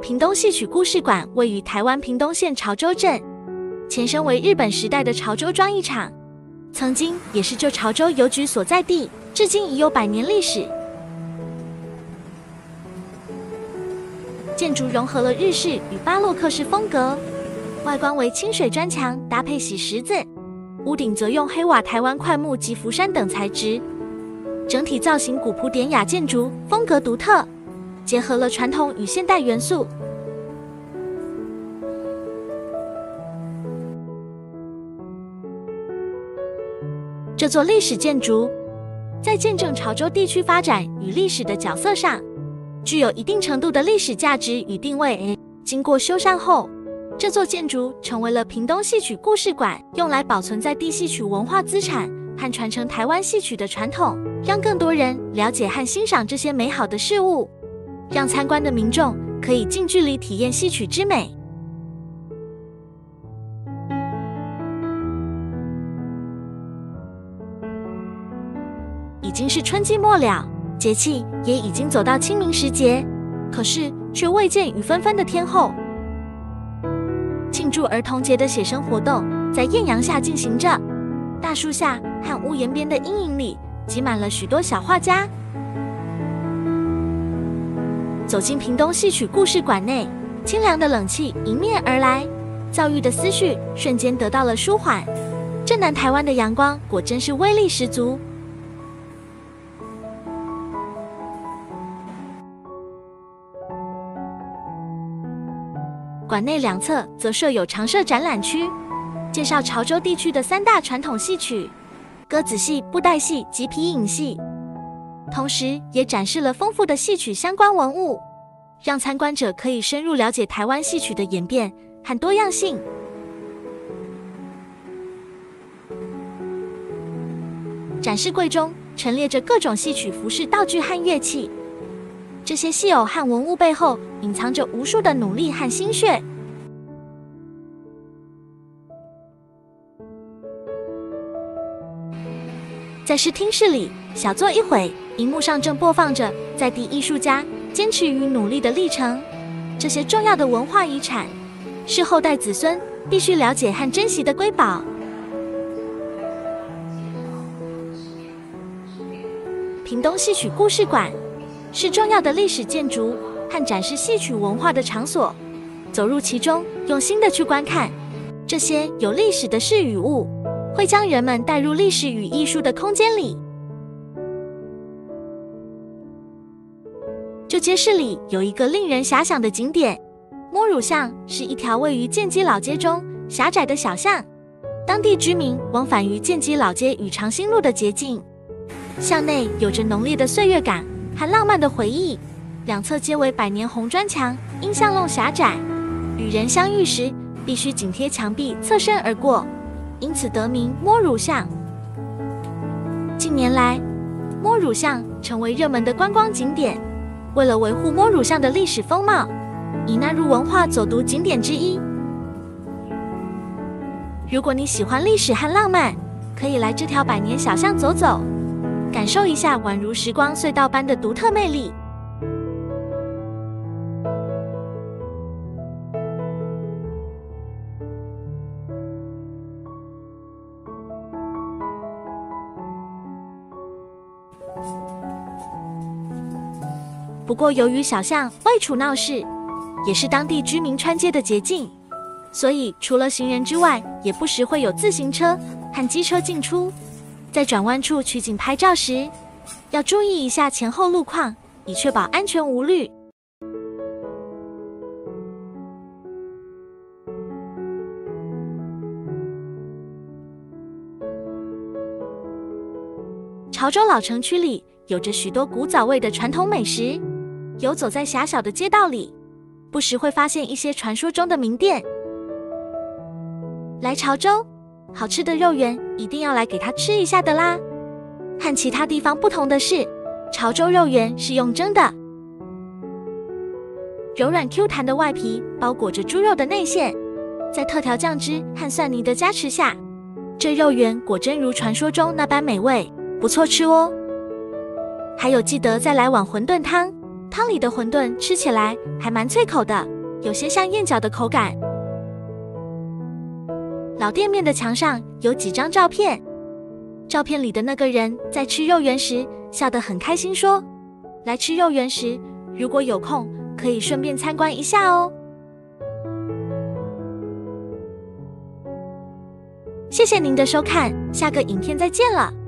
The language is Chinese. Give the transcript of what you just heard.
屏东戏曲故事馆位于台湾屏东县潮州镇，前身为日本时代的潮州庄艺场，曾经也是旧潮州邮局所在地，至今已有100年历史。建筑融合了日式与巴洛克式风格，外观为清水砖墙搭配洗石子，屋顶则用黑瓦台湾块木及福山等材质，整体造型古朴典雅，建筑风格独特，结合了传统与现代元素。这座历史建筑在见证潮州地区发展与历史的角色上，具有一定程度的历史价值与定位。经过修缮后，这座建筑成为了屏东戏曲故事馆，用来保存在地戏曲文化资产和传承台湾戏曲的传统，让更多人了解和欣赏这些美好的事物，让参观的民众可以近距离体验戏曲之美。已经是春季末了，节气也已经走到清明时节，可是却未见雨纷纷的天候。庆祝儿童节的写生活动在艳阳下进行着，大树下和屋檐边的阴影里挤满了许多小画家。走进屏东戏曲故事馆内，清凉的冷气迎面而来，躁郁的思绪瞬间得到了舒缓。这南台湾的阳光果真是威力十足。馆内两侧则设有常设展览区，介绍潮州地区的3大传统戏曲：鸽子戏、布袋戏及皮影戏，同时也展示了丰富的戏曲相关文物，让参观者可以深入了解台湾戏曲的演变和多样性。展示柜中陈列着各种戏曲服饰、道具和乐器，这些戏偶和文物背后隐藏着无数的努力和心血。在视听室里，小坐一会，荧幕上正播放着在地艺术家坚持与努力的历程。这些重要的文化遗产，是后代子孙必须了解和珍惜的瑰宝。屏东戏曲故事馆是重要的历史建筑和展示戏曲文化的场所，走入其中，用心的去观看这些有历史的事与物，会将人们带入历史与艺术的空间里。旧街市里有一个令人遐想的景点，摸乳巷是一条位于建基老街中狭窄的小巷，当地居民往返于建基老街与长兴路的捷径。巷内有着浓烈的岁月感和浪漫的回忆，两侧皆为100年红砖墙，因巷弄狭窄，与人相遇时必须紧贴墙壁侧身而过，因此得名摸乳巷。近年来，摸乳巷成为热门的观光景点，为了维护摸乳巷的历史风貌，已纳入文化走读景点之一。如果你喜欢历史和浪漫，可以来这条100年小巷走走，感受一下宛如时光隧道般的独特魅力。不过由于小巷外处闹市，也是当地居民穿街的捷径，所以除了行人之外，也不时会有自行车和机车进出。在转弯处取景拍照时，要注意一下前后路况，以确保安全无虑。潮州老城区里有着许多古早味的传统美食，游走在狭小的街道里，不时会发现一些传说中的名店。来潮州，好吃的肉圆一定要来给它吃一下的啦。和其他地方不同的是，潮州肉圆是用蒸的，柔软 Q 弹的外皮包裹着猪肉的内馅，在特调酱汁和蒜泥的加持下，这肉圆果真如传说中那般美味，不错吃哦。还有记得再来碗馄饨汤，汤里的馄饨吃起来还蛮脆口的。 有些像燕饺的口感。老店面的墙上有几张照片，照片里的那个人在吃肉圆时笑得很开心，说：“来吃肉圆时，如果有空，可以顺便参观一下哦。”谢谢您的收看，下个影片再见了。